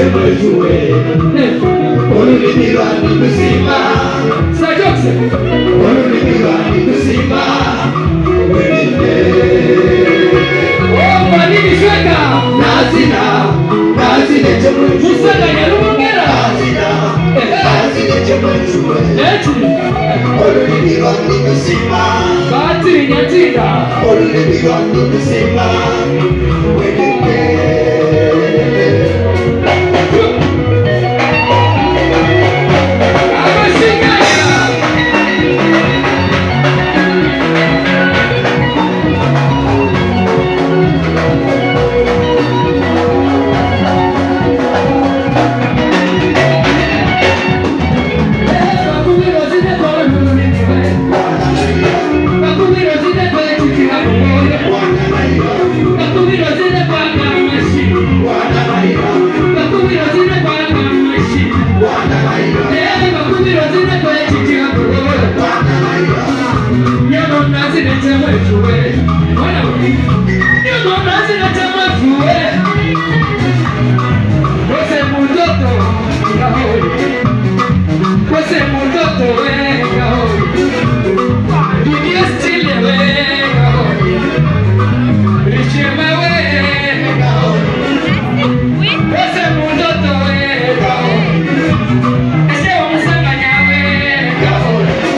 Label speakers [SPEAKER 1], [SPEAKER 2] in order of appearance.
[SPEAKER 1] chemejue olulimiwa ni kusima sajokse olulimiwa ni kusima welinde Panini sweka nazina chemejue Musanga nyalumongera nazina chemejue olulimiwa ni kusima Batiri nyatinda olulimiwa ni kusima welinde